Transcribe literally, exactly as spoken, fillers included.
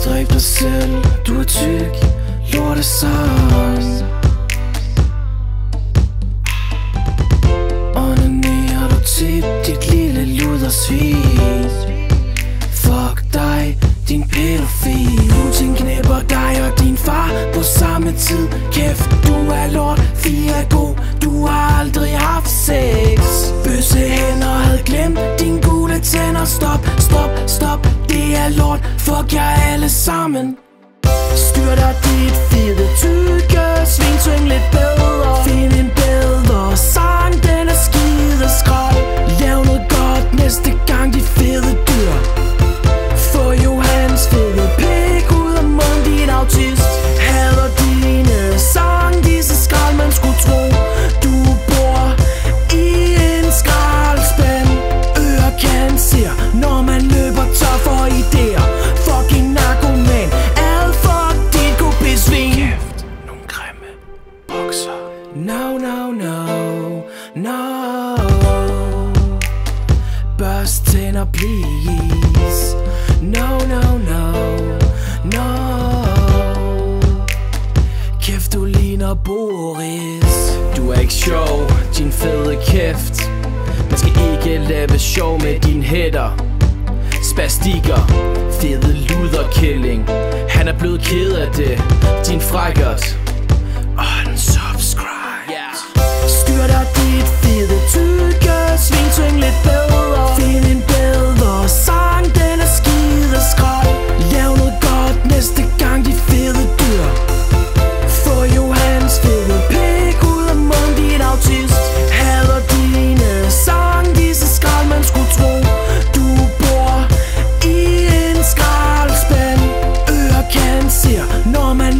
Dræb dig selv, du er tyk, lortesang. Onanerer du tit, dit lille ludersvin. Fuck dig, din pædofil. Putin knæpper dig og din far på samme tid. Kæft, du er lort, fire er god, du har aldrig haft sex. Bøsse hænder havde glemt din gule tænder. Stop, stop, stop, det er lort, fuck jer alle sammen. Styr dig dit fede tykke svin, syng lidt bedre. Find en bedre sang, den er skide skrald. Lav noget godt næste gang, de fede dyr. Få Johans fede pik ud af munden, din autist. Hader dine sang, disse skrald, man skulle tro. Du bor i en skraldspand. Ørecancer, når man løber tør for idéer. Fucking narkoman, ad for dit kubisvin. Kæft, nogle grimme bokser. No, no, no, no. Børst tænder, please. No, no, no, no. Kæft, du ligner Boris. Du er ikke sjov, din fede kæft. Man skal ikke lave sjov med din hætter. Spastikker, fede luderkilling. Han er blevet ked af det, din frækkert. Unsubscribe, yeah. Styr dig dit fede tykke svin, syng lidt bedre. Find en bedre sang, den er skide skrald. Lav noget godt næste gang, de fede dyr. Få Johans fede pik ud af munden, dit autist. Hader dine sang, disse skrald, man skulle tro. Du bor i en skraldspand. Ørecancer, når man